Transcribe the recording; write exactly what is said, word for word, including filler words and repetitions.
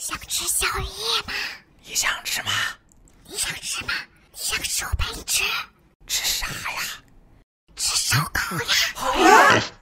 想吃小鱼吗？ 你想吃吗？ 你想吃吗？你想吃我陪你吃？ 吃啥呀？ 吃烧烤呀！ 好呀！